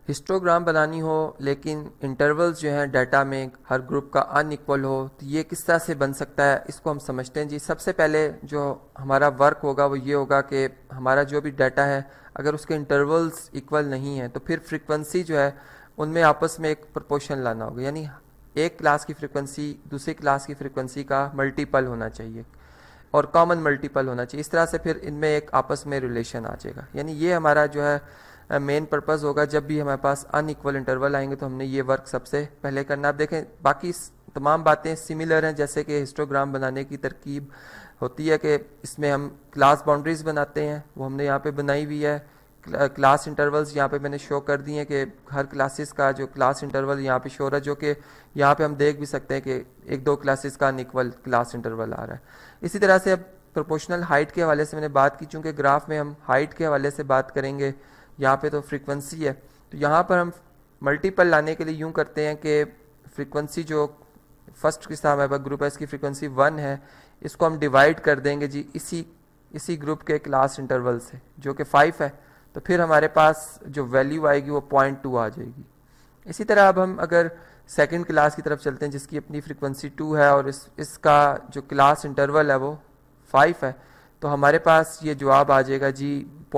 Histogram बनानी हो लेकिन इंटरवल्स जो हैं डाटा में हर ग्रुप का अनइक्वल हो, तो ये किस तरह से बन सकता है, इसको हम समझते हैं जी। सबसे पहले जो हमारा वर्क होगा वो ये होगा कि हमारा जो भी डाटा है अगर उसके इंटरवल्स इक्वल नहीं है तो फिर फ्रीक्वेंसी जो है उनमें आपस में एक प्रोपोर्शन लाना होगा, यानी एक क्लास की फ्रीक्वेंसी दूसरी क्लास की फ्रीक्वेंसी का मल्टीपल होना चाहिए और कॉमन मल्टीपल होना चाहिए। इस तरह से फिर इनमें एक आपस में रिलेशन आ जाएगा, यानी ये हमारा जो है मेन पर्पस होगा। जब भी हमारे पास अनइक्वल इंटरवल आएंगे तो हमने ये वर्क सबसे पहले करना। आप देखें बाकी तमाम बातें सिमिलर हैं, जैसे कि हिस्टोग्राम बनाने की तरकीब होती है कि इसमें हम क्लास बाउंड्रीज बनाते हैं, वो हमने यहाँ पे बनाई हुई है। क्लास इंटरवल्स यहाँ पे मैंने शो कर दिए हैं कि हर क्लासेस का जो क्लास इंटरवल यहाँ पे शो रहा है, जो कि यहाँ पे हम देख भी सकते हैं कि एक दो क्लासेस का अनइक्वल क्लास इंटरवल आ रहा है। इसी तरह से अब प्रोपोर्शनल हाइट के हवाले से मैंने बात की, चूँकि ग्राफ में हम हाइट के हवाले से बात करेंगे, यहाँ पे तो फ्रीक्वेंसी है, तो यहाँ पर हम मल्टीपल लाने के लिए यूँ करते हैं कि फ्रीक्वेंसी जो फर्स्ट के साथ हमारे पास ग्रुप है इसकी फ्रीक्वेंसी 1 है, इसको हम डिवाइड कर देंगे जी इसी ग्रुप के क्लास इंटरवल से जो कि 5 है, तो फिर हमारे पास जो वैल्यू आएगी वो 0.2 आ जाएगी। इसी तरह अब हम अगर सेकंड क्लास की तरफ चलते हैं जिसकी अपनी फ्रीक्वेंसी 2 है और इसका जो क्लास इंटरवल है वो 5 है, तो हमारे पास ये जवाब आ जाएगा जी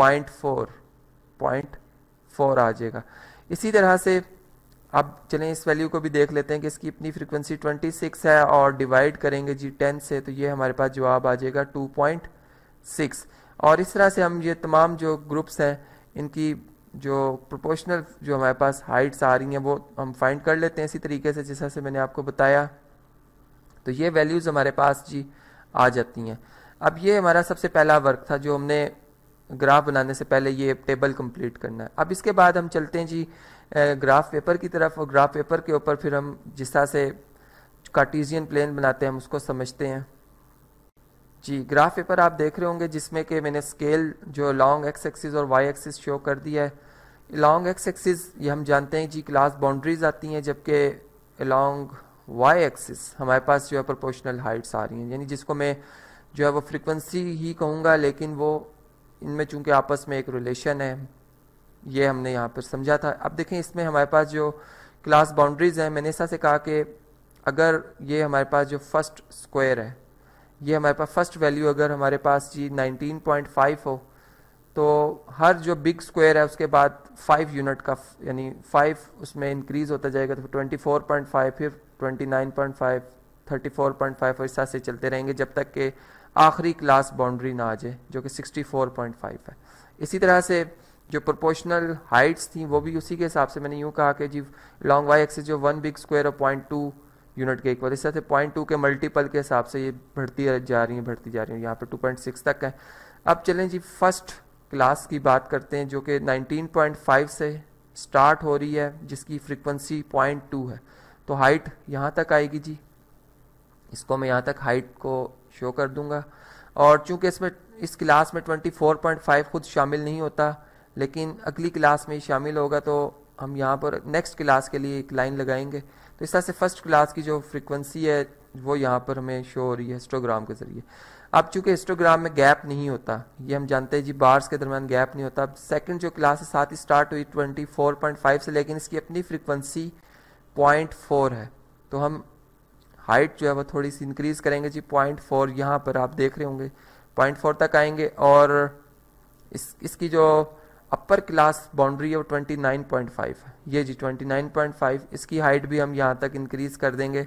0.4 आ जाएगा। इसी तरह से अब चलें इस वैल्यू को भी देख लेते हैं कि इसकी अपनी फ्रीक्वेंसी 26 है और डिवाइड करेंगे जी 10 से, तो ये हमारे पास जवाब आ जाएगा 2.6। और इस तरह से हम ये तमाम जो ग्रुप्स हैं इनकी जो प्रोपोर्शनल जो हमारे पास हाइट्स आ रही हैं वो हम फाइंड कर लेते हैं इसी तरीके से जैसा से मैंने आपको बताया। तो ये वैल्यूज़ हमारे पास जी आ जाती हैं। अब ये हमारा सबसे पहला वर्क था जो हमने ग्राफ बनाने से पहले ये टेबल कंप्लीट करना है। अब इसके बाद हम चलते हैं जी ग्राफ पेपर की तरफ, और ग्राफ पेपर के ऊपर फिर हम जिस तरह से कार्टेशियन प्लेन बनाते हैं हम उसको समझते हैं जी। ग्राफ पेपर आप देख रहे होंगे जिसमें कि मैंने स्केल जो लॉन्ग एक्स एक्सिस और वाई एक्सिस शो कर दिया है। लॉन्ग एक्स एक्सिस ये हम जानते हैं जी क्लास बाउंड्रीज आती हैं, जबकि लॉन्ग वाई एक्सिस हमारे पास जो है प्रोपोर्शनल हाइट्स आ रही हैं, यानी जिसको मैं जो है वो फ्रीक्वेंसी ही कहूँगा, लेकिन वो इनमें चूंकि आपस में एक रिलेशन है, ये हमने यहाँ पर समझा था। अब देखें इसमें हमारे पास जो क्लास बाउंड्रीज हैं, मैंने ऐसा से कहा कि अगर ये हमारे पास जो फर्स्ट स्क्वायर है, ये हमारे पास फर्स्ट वैल्यू अगर हमारे पास जी 19.5 हो, तो हर जो बिग स्क्वायर है उसके बाद 5 यूनिट का, यानी 5 उसमें इंक्रीज होता जाएगा, तो 24.5, फिर 29.5, 34.5 और इस तरह से चलते रहेंगे जब तक कि आखिरी क्लास बाउंड्री ना आ जाए जो कि 64.5 है। इसी तरह से जो प्रोपोर्शनल हाइट्स थी वो भी उसी के हिसाब से मैंने यूँ कहा कि जी लॉन्ग वाई एक्सिस जो 1 बिग स्क्वायर और 0.2 यूनिट के इक्वल, इस तरह से 0.2 के मल्टीपल के हिसाब से ये बढ़ती जा रही है, यहाँ पर 2.6 तक है। अब चलें जी फर्स्ट क्लास की बात करते हैं जो कि 19.5 से स्टार्ट हो रही है जिसकी फ्रीक्वेंसी 0.2 है, तो हाइट यहाँ तक आएगी जी। इसको मैं यहाँ तक हाइट को शो कर दूंगा, और चूंकि इसमें इस क्लास में 24.5 खुद शामिल नहीं होता लेकिन अगली क्लास में ही शामिल होगा, तो हम यहाँ पर नेक्स्ट क्लास के लिए एक लाइन लगाएंगे। तो इस तरह से फर्स्ट क्लास की जो फ्रीक्वेंसी है वो यहाँ पर हमें शो हो रही है हिस्टोग्राम के ज़रिए। अब चूंकि हिस्टोग्राम में गैप नहीं होता, ये हम जानते हैं जी बार्स के दरमियान गैप नहीं होता। अब सेकंड जो क्लास है साथ ही स्टार्ट हुई 24.5 से, लेकिन इसकी अपनी फ्रीक्वेंसी 0.4 है, तो हम हाइट जो है वो थोड़ी सी इंक्रीज करेंगे जी 0.4, यहाँ पर आप देख रहे होंगे 0.4 तक आएंगे। और इसकी जो अपर क्लास बाउंड्री है वो 29.5 है, ये जी 29.5, इसकी हाइट भी हम यहाँ तक इंक्रीज कर देंगे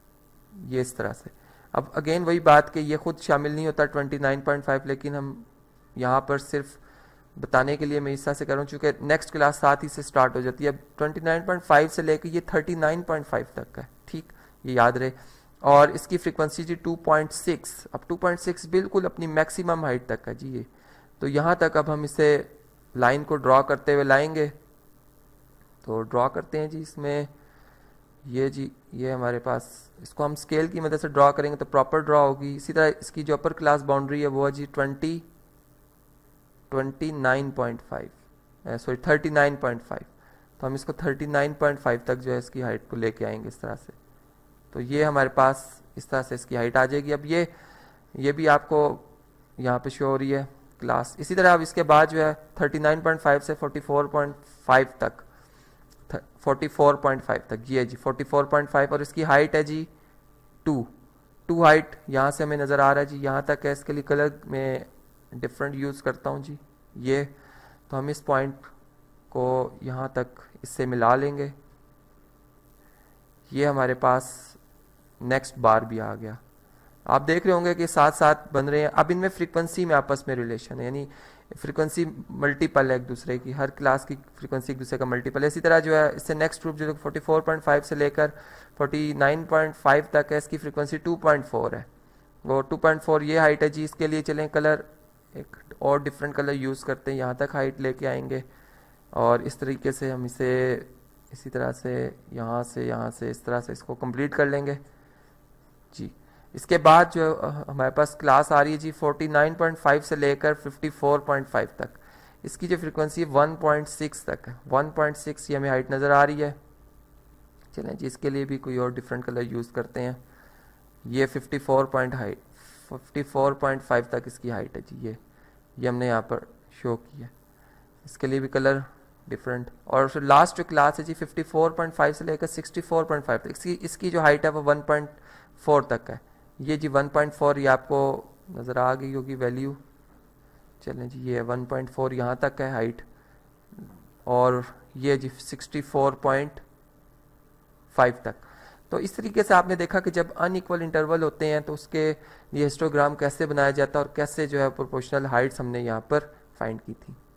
ये इस तरह से। अब अगेन वही बात कि ये खुद शामिल नहीं होता 29.5, लेकिन हम यहाँ पर सिर्फ बताने के लिए मैं इस तरह से कर रहा हूँ चूँकि नेक्स्ट क्लास साथ ही से स्टार्ट हो जाती है। अब 29.5 से लेकर ये 39.5 तक है, ठीक, ये याद रहे। और इसकी फ्रीक्वेंसी जी 2.6, अब 2.6 बिल्कुल अपनी मैक्सिमम हाइट तक है जी ये। तो यहाँ तक अब हम इसे लाइन को ड्रॉ करते हुए लाएंगे, तो ड्रॉ करते हैं जी। इसमें ये जी ये हमारे पास, इसको हम स्केल की मदद से ड्रॉ करेंगे तो प्रॉपर ड्रॉ होगी। इसी तरह इसकी जो अपर क्लास बाउंड्री है वो है जी 39.5, तो हम इसको 39.5 तक जो है इसकी हाइट को लेके आएंगे इस तरह से। तो ये हमारे पास इस तरह से इसकी हाइट आ जाएगी। अब ये भी आपको यहाँ पे शो हो रही है क्लास। इसी तरह अब इसके बाद जो है 39.5 से 44.5 तक 44.5 तक, ये है जी 44.5, और इसकी हाइट है जी 2 हाइट यहाँ से हमें नज़र आ रहा है जी, यहाँ तक है। इसके लिए कलर में डिफरेंट यूज़ करता हूँ जी, ये तो हम इस पॉइंट को यहाँ तक इससे मिला लेंगे। ये हमारे पास नेक्स्ट बार भी आ गया। आप देख रहे होंगे कि साथ साथ बन रहे हैं। अब इनमें फ्रीक्वेंसी में आपस में रिलेशन है, यानी फ्रीक्वेंसी मल्टीपल है एक दूसरे की, हर क्लास की फ्रीक्वेंसी एक दूसरे का मल्टीपल है। इसी तरह जो है इससे नेक्स्ट ग्रुप जो 44.5 से लेकर 49.5 तक है, इसकी फ्रीक्वेंसी 2.4 है, वो 2.4 ये हाइट है जी। इसके लिए चलें कलर एक और डिफरेंट कलर यूज़ करते हैं, यहाँ तक हाइट लेके आएंगे और इस तरीके से हम इसे इसी तरह से यहाँ से इस तरह से इसको कंप्लीट कर लेंगे जी। इसके बाद जो हमारे पास क्लास आ रही है जी 49.5 से लेकर 54.5 तक, इसकी जो फ्रीक्वेंसी 1.6 तक है, 1.6 ये हमें हाइट नज़र आ रही है। चलें जी, इसके लिए भी कोई और डिफरेंट कलर यूज़ करते हैं। ये 54.5 तक इसकी हाइट है जी, ये हमने यहाँ पर शो किया। इसके लिए भी कलर डिफरेंट। और फिर लास्ट जो क्लास है जी 54.5 से लेकर 64.5 तक, इसकी जो हाइट है वो 1.4 तक है। ये जी 1.4 ये आपको नज़र आ गई होगी वैल्यू। चलें जी, ये 1.4 यहाँ तक है हाइट, और ये जी 64.5 तक। तो इस तरीके से आपने देखा कि जब अनइक्वल इंटरवल होते हैं तो उसके लिए हिस्टोग्राम कैसे बनाया जाता है और कैसे जो है प्रोपोर्शनल हाइट्स हमने यहाँ पर फाइंड की थी।